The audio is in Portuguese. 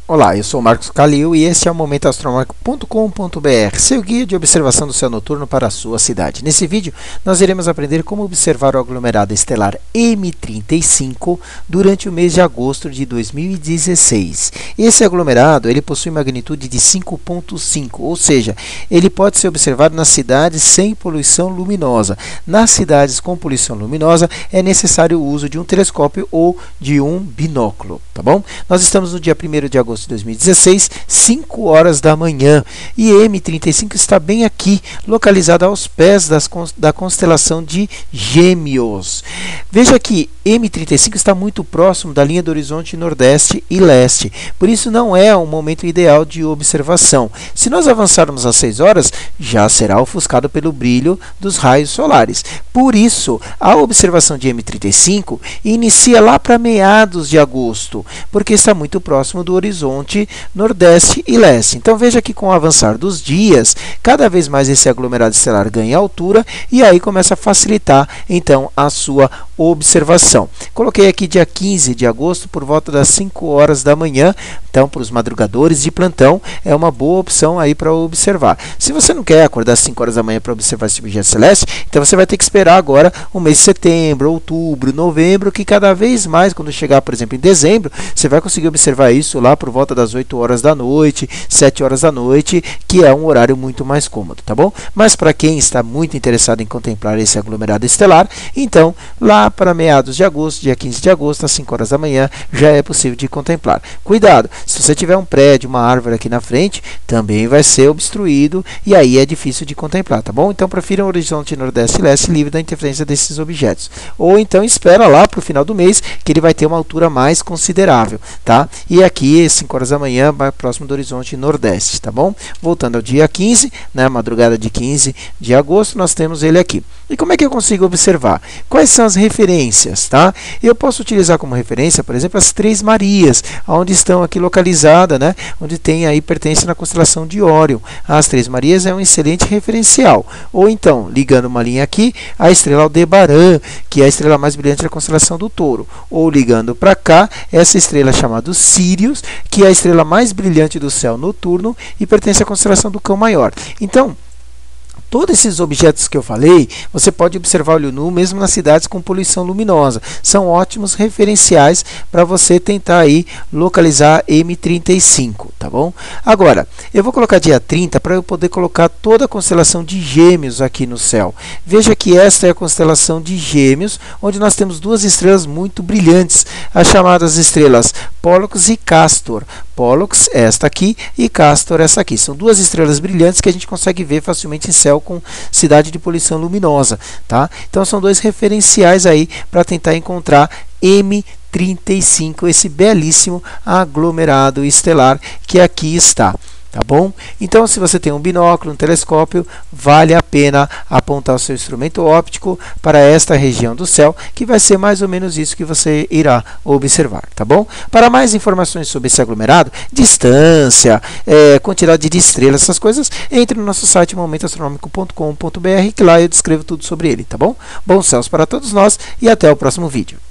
Olá, eu sou o Marcos Calil e este é o momentoastronômico.com.br, seu guia de observação do céu noturno para a sua cidade. Nesse vídeo, nós iremos aprender como observar o aglomerado estelar M35 durante o mês de agosto de 2016. Esse aglomerado ele possui magnitude de 5.5, ou seja, ele pode ser observado nas cidades sem poluição luminosa. Nas cidades com poluição luminosa, é necessário o uso de um telescópio ou de um binóculo, tá bom? Nós estamos no dia 1º de agosto de 2016, 5 horas da manhã, e M35 está bem aqui, localizado aos pés da constelação de Gêmeos. Veja que M35 está muito próximo da linha do horizonte nordeste e leste, por isso não é um momento ideal de observação. Se nós avançarmos às 6 horas, já será ofuscado pelo brilho dos raios solares. Por isso, a observação de M35 inicia lá para meados de agosto, porque está muito próximo do horizonte nordeste e leste. Então veja que com o avançar dos dias, cada vez mais esse aglomerado estelar ganha altura e aí começa a facilitar então a sua observação. Coloquei aqui dia 15 de agosto por volta das 5 horas da manhã, então para os madrugadores de plantão é uma boa opção aí para observar. Se você não quer acordar às 5 horas da manhã para observar esse objeto celeste, então você vai ter que esperar agora o mês de setembro, outubro, novembro, que cada vez mais, quando chegar, por exemplo, em dezembro, você vai conseguir observar isso lá por volta das 8 horas da noite, 7 horas da noite, que é um horário muito mais cômodo, tá bom? Mas para quem está muito interessado em contemplar esse aglomerado estelar, então lá para meados de agosto, dia 15 de agosto, às 5 horas da manhã, já é possível de contemplar. Cuidado, se você tiver um prédio, uma árvore aqui na frente, também vai ser obstruído e aí é difícil de contemplar, tá bom? Então prefira um horizonte nordeste e leste livre da interferência desses objetos. Ou então espera lá para o final do mês, que ele vai ter uma altura mais considerável, tá? E aqui, 5 horas da manhã, próximo do horizonte nordeste, tá bom? Voltando ao dia 15, né, madrugada de 15 de agosto, nós temos ele aqui. E como é que eu consigo observar? Quais são as referências, tá? Eu posso utilizar como referência, por exemplo, as Três Marias, onde estão aqui localizadas, né? Onde tem aí, pertence na constelação de Órion. As Três Marias é um excelente referencial. Ou então, ligando uma linha aqui, a estrela Aldebaran, que é a estrela mais brilhante da constelação do Touro. Ou ligando para cá, essa estrela chamada Sirius, que é a estrela mais brilhante do céu noturno e pertence à constelação do Cão Maior. Então, todos esses objetos que eu falei, você pode observar olho nu mesmo nas cidades com poluição luminosa. São ótimos referenciais para você tentar aí localizar M35, tá bom? Agora, eu vou colocar dia 30 para eu poder colocar toda a constelação de Gêmeos aqui no céu. Veja que esta é a constelação de Gêmeos, onde nós temos duas estrelas muito brilhantes, as chamadas estrelas Pollux e Castor. Pollux, esta aqui, e Castor, essa aqui. São duas estrelas brilhantes que a gente consegue ver facilmente em céu com cidade de poluição luminosa, tá? Então são dois referenciais aí para tentar encontrar M35, esse belíssimo aglomerado estelar que aqui está. Tá bom? Então, se você tem um binóculo, um telescópio, vale a pena apontar o seu instrumento óptico para esta região do céu, que vai ser mais ou menos isso que você irá observar, tá bom? Para mais informações sobre esse aglomerado, distância, quantidade de estrelas, essas coisas, entre no nosso site momentoastronômico.com.br, que lá eu descrevo tudo sobre ele, tá bom? Bons céus para todos nós e até o próximo vídeo.